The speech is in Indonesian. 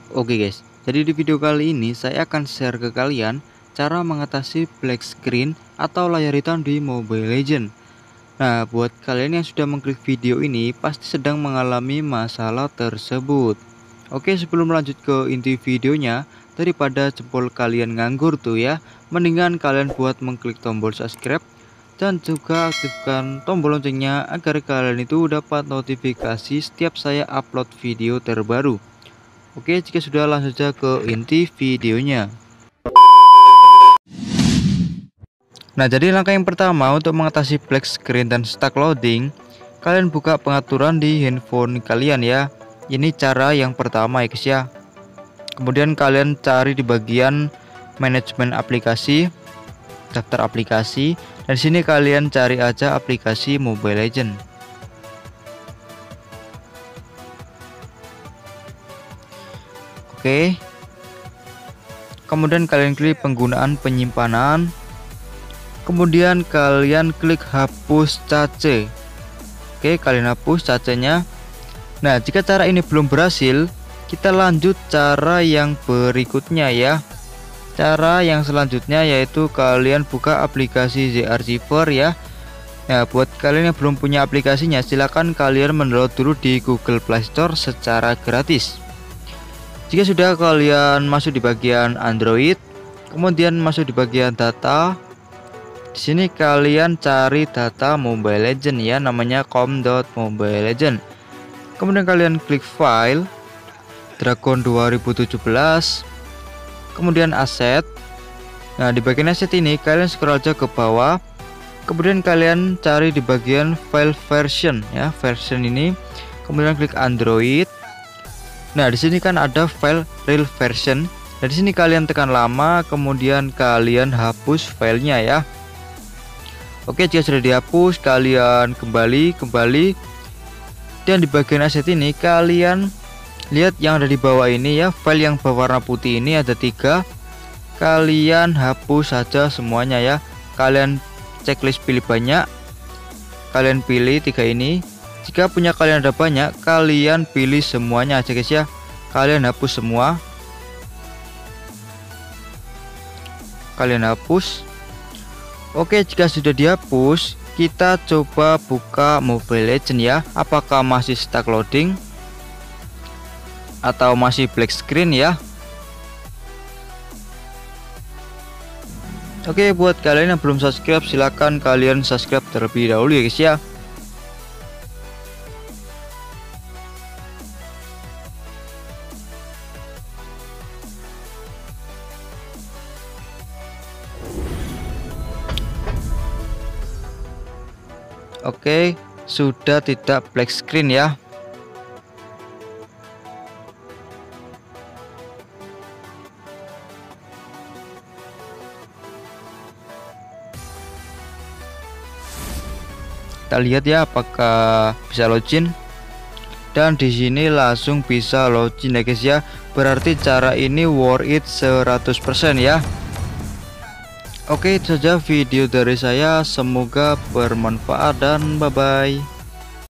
Oke guys, jadi di video kali ini saya akan share ke kalian cara mengatasi black screen atau layar hitam di Mobile Legends. Nah, buat kalian yang sudah mengklik video ini pasti sedang mengalami masalah tersebut. Oke, sebelum lanjut ke inti videonya, daripada jempol kalian nganggur tuh ya, mendingan kalian buat mengklik tombol subscribe dan juga aktifkan tombol loncengnya agar kalian itu dapat notifikasi setiap saya upload video terbaru. Oke, jika sudah langsung saja ke inti videonya. Nah, jadi langkah yang pertama untuk mengatasi black screen dan stuck loading, kalian buka pengaturan di handphone kalian ya. Ini cara yang pertama ya guys ya. Kemudian kalian cari di bagian manajemen aplikasi, daftar aplikasi, dan di sini kalian cari aja aplikasi Mobile Legends. Oke. Kemudian kalian klik penggunaan penyimpanan. Kemudian kalian klik hapus cache. Oke, kalian hapus cachenya. Nah, jika cara ini belum berhasil, kita lanjut cara yang berikutnya ya. Cara yang selanjutnya yaitu kalian buka aplikasi Z-Archiver ya. Nah, buat kalian yang belum punya aplikasinya, silahkan kalian mendownload dulu di Google Play Store secara gratis. Jika sudah, kalian masuk di bagian Android, kemudian masuk di bagian data. Di sini kalian cari data Mobile Legends ya, namanya com.mobilelegends. Kemudian kalian klik file Dragon 2017. Kemudian aset. Nah, di bagian aset ini kalian scroll aja ke bawah. Kemudian kalian cari di bagian file version ya, version ini. Kemudian klik Android. Nah, di sini kan ada file real version. Nah, di sini kalian tekan lama, kemudian kalian hapus filenya ya. Oke, jika sudah dihapus, kalian kembali. Dan di bagian aset ini kalian lihat yang ada di bawah ini ya, file yang berwarna putih ini ada 3. Kalian hapus saja semuanya ya. Kalian checklist pilih banyak. Kalian pilih 3 ini. Jika punya kalian ada banyak, kalian pilih semuanya aja guys ya. Kalian hapus semua. Kalian hapus. Oke, jika sudah dihapus, kita coba buka Mobile Legends ya. Apakah masih stuck loading atau masih black screen ya? Oke, buat kalian yang belum subscribe, silahkan kalian subscribe terlebih dahulu ya guys ya. Oke, sudah tidak black screen ya. Kita lihat ya apakah bisa login. Dan di sini langsung bisa login ya guys ya. Berarti cara ini worth it 100% ya. Oke, itu saja video dari saya. Semoga bermanfaat dan bye bye.